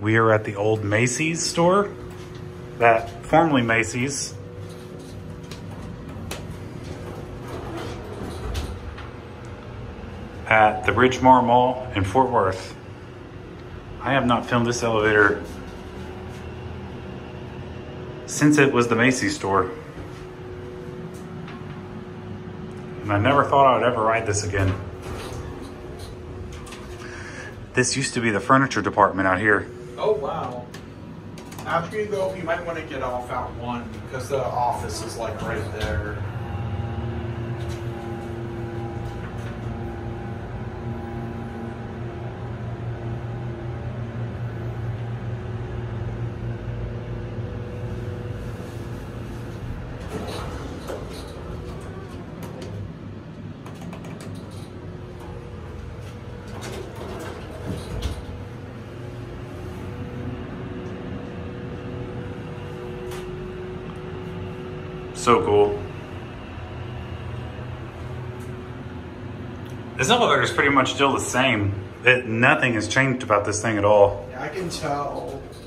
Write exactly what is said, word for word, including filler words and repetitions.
We are at the old Macy's store, that formerly Macy's. At the Ridgmar Mall in Fort Worth. I have not filmed this elevator since it was the Macy's store. And I never thought I would ever ride this again. This used to be the furniture department out here. Oh, wow. After you go up, you might want to get off at one because the office is like right there. So cool. This elevator is pretty much still the same. It, nothing has changed about this thing at all. Yeah, I can tell